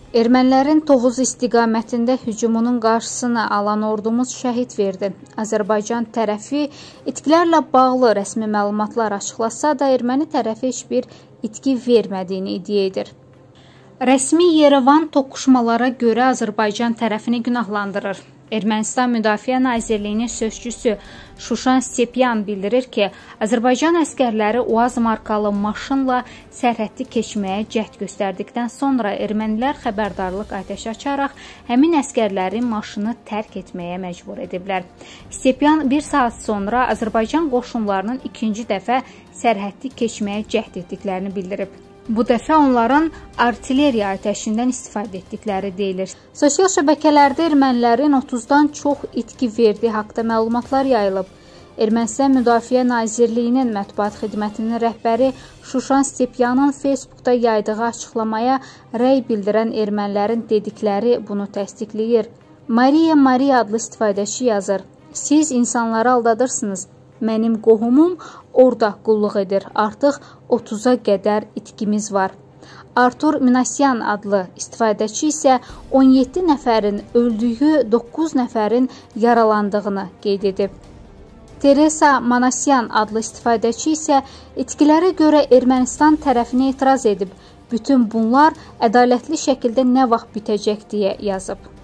Ermənilərin Tovuz istiqamətində hücumunun qarşısını alan ordumuz şəhid verdi. Azərbaycan tərəfi itkilərlə bağlı rəsmi məlumatlar açıqlasa da, erməni tərəfi heç bir itki vermədiyini iddia edir. Rəsmi Yerevan toqquşmalara görə Azərbaycan tərəfini günahlandırır. Ermənistan Müdafiə Nazirliyinin sözçüsü Şuşan Stepyan bildirir ki, Azərbaycan əskərləri UAZ markalı maşınla sərhəddi keçməyə cəhd göstərdikdən sonra ermənilər xəbərdarlıq atəşi açaraq həmin əskərləri maşını tərk etməyə məcbur ediblər. Stepyan bir saat sonra Azərbaycan qoşunlarının ikinci dəfə sərhəddi keçməyə cəhd etdiklərini bildirib. Bu dəfə onların artilleriya atəşindən istifadə etdikləri deyilir. Sosial şəbəkələrdə ermənilərin 30-dan çox itki verdiyi haqda məlumatlar yayılıb. Ermənistan Müdafiə Nazirliyinin mətbuat xidmətinin rəhbəri Şuşan Stepyanın Facebookda yaydığı açıqlamaya rəy bildirən ermənilərin dedikləri bunu təsdiqləyir. Maria adlı istifadəçi yazır: "Siz insanları aldadırsınız. Mənim qohumum orada qulluq edir. Artıq 30-a qədər itkimiz var." Artur Minasyan adlı istifadəçi isə 17 nəfərin öldüyü, 9 nəfərin yaralandığını qeyd edib. Teresa Manasyan adlı istifadəçi isə itkilərə görə Ermənistan tərəfinə etiraz edib. Bütün bunlar ədalətli şəkildə nə vaxt bitəcək deyə yazıb.